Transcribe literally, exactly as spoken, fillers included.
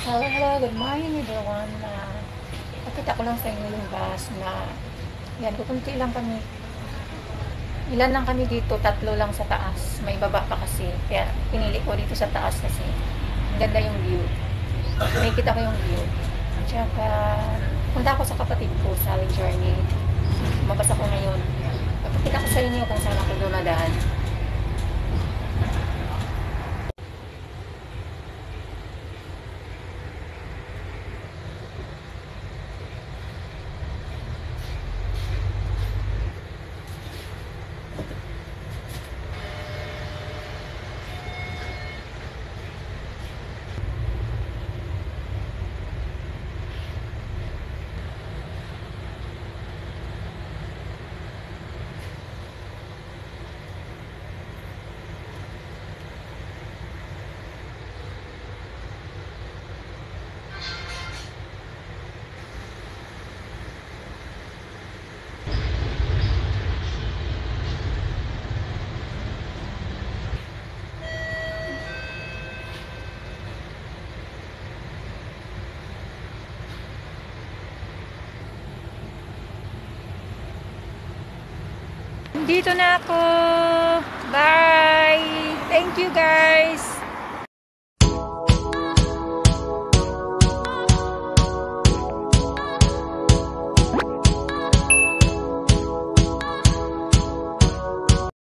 Hello, hello, good morning everyone. Uh, Nakita ko lang sa inyo yung bus na yan, kukunti lang kami. Ilan lang kami dito, tatlo lang sa taas. May baba pa kasi. Kaya pinili ko dito sa taas kasi ang ganda yung view. May kita ko yung view. Tsaka punta ako sa kapatid ko sa journey. Mabasa ko ngayon. Papakita ko sa inyo kung saan ako dumadaan. Dito na ako. Bye! Thank you guys!